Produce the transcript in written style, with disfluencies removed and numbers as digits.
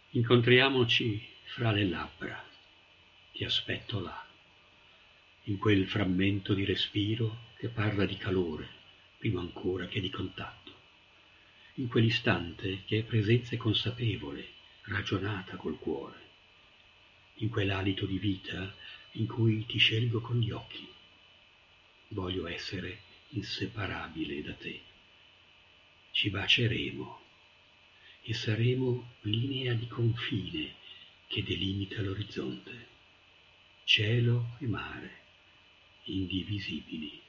Incontriamoci fra le labbra, ti aspetto là, in quel frammento di respiro che parla di calore prima ancora che di contatto, in quell'istante che è presenza consapevole, ragionata col cuore, in quell'alito di vita in cui ti scelgo con gli occhi. Voglio essere inseparabile da te. Ci baceremo e saremo linea di confine che delimita l'orizzonte, cielo e mare, indivisibili.